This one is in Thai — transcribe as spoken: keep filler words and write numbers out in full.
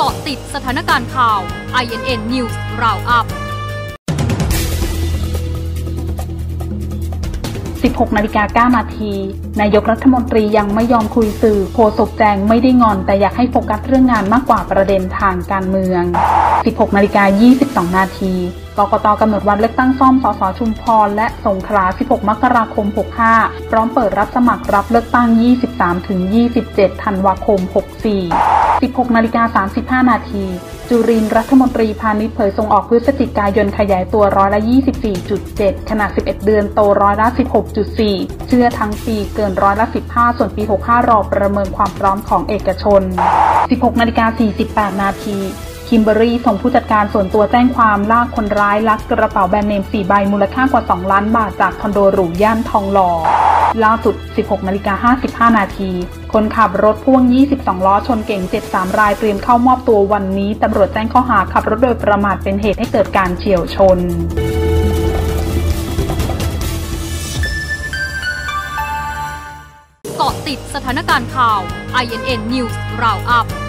าะติดสถานการณ์ข่าว ไอ เอ็น เอ็น News Roundup สิบหกนาฬิกาเก้านาทีนายกรัฐมนตรียังไม่ยอมคุยสื่อโฆษกแจงไม่ได้งอนแต่อยากให้โฟกัสเรื่องงานมากกว่าประเด็นทางการเมือง สิบหกนาฬิกายี่สิบสองนาทีกกต.กำหนดวันเลือกตั้งซ่อมสสชุมพรและสงขลาสิบหกมกราคมหกห้าพร้อมเปิดรับสมัครรับเลือกตั้ง ยี่สิบสามถึงยี่สิบเจ็ด ธันวาคมหกสี่ สิบหกนาฬิกาสามสิบห้านาทีจุรินทร์รัฐมนตรีพาณิชย์เผยส่งออกพฤศจิกายนขยายตัวร้อยละ ยี่สิบสี่จุดเจ็ด ขณะสิบเอ็ดเดือนโตร้อยละ สิบหกจุดสี่ เชื่อทั้งปีเกินร้อยละสิบห้าส่วนปีหกห้ารอประเมินความพร้อมของเอกชน สิบหกนาฬิกาสี่สิบแปดนาทีคิมเบอรี่ส่งผู้จัดการส่วนตัวแจ้งความลากคนร้ายลักกระเป๋าแบรนด์เนมสี่ใบมูลค่ากว่าสองล้านบาทจากคอนโดหรูย่านทองหล่อล่าสุด สิบหกนาฬิกาห้าสิบห้านาทีคนขับรถพ่วงยี่สิบสองล้อชนเก๋งเจ็บสามรายเตรียมเข้ามอบตัววันนี้ตำรวจแจ้งข้อหาขับรถโดยประมาทเป็นเหตุให้เกิดการเฉี่ยวชนเกาะติดสถานการณ์ข่าว ไอ เอ็น เอ็น News Roundup